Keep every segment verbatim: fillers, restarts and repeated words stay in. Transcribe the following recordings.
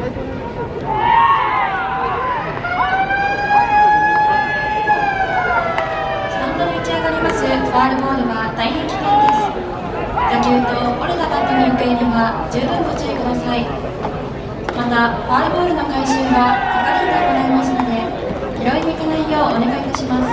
ファウルボールは大変危険です。打球と折れたバットの行方には十分ご注意ください。また、ファウルボールの回収は係員が行いますので、拾いに行かないようお願いいたします。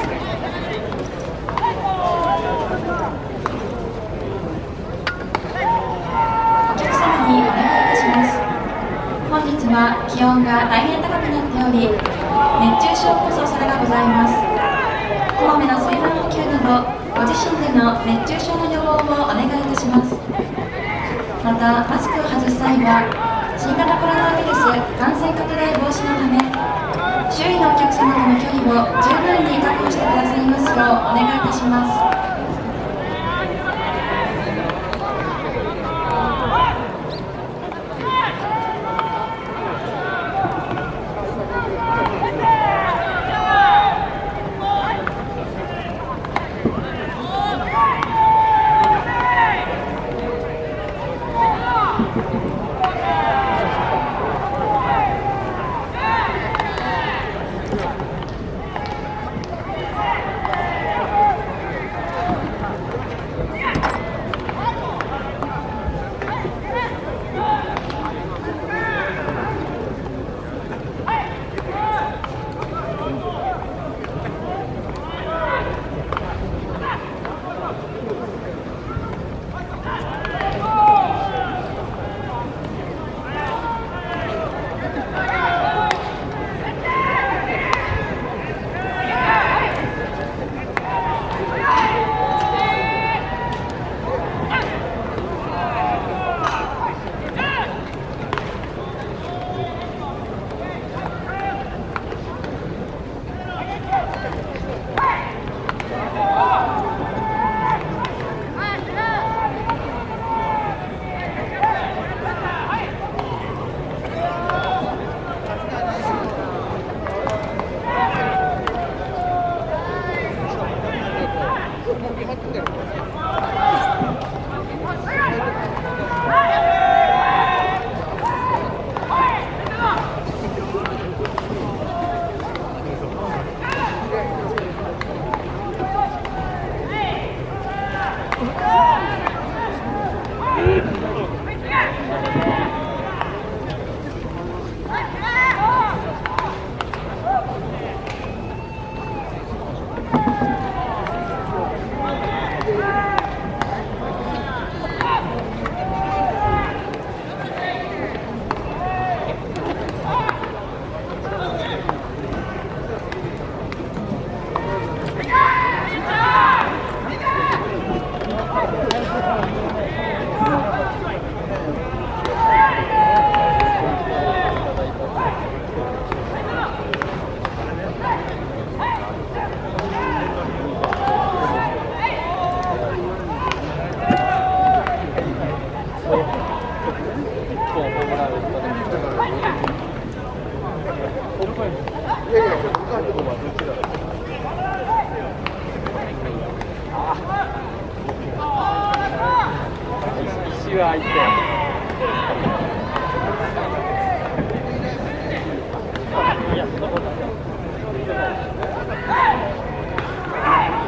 お客様にお願いいたします。本日は気温が大変高くなっており、熱中症こそそれがございます。こまめな水分補給など、ご自身での熱中症の予防をお願いいたします。また、マスクを外す際は新型コロナウイルス感染拡大防止のため、周囲のお客様との距離を十分に確保してくださいますようお願いいたします。 石は開いて。いや、そんなことない。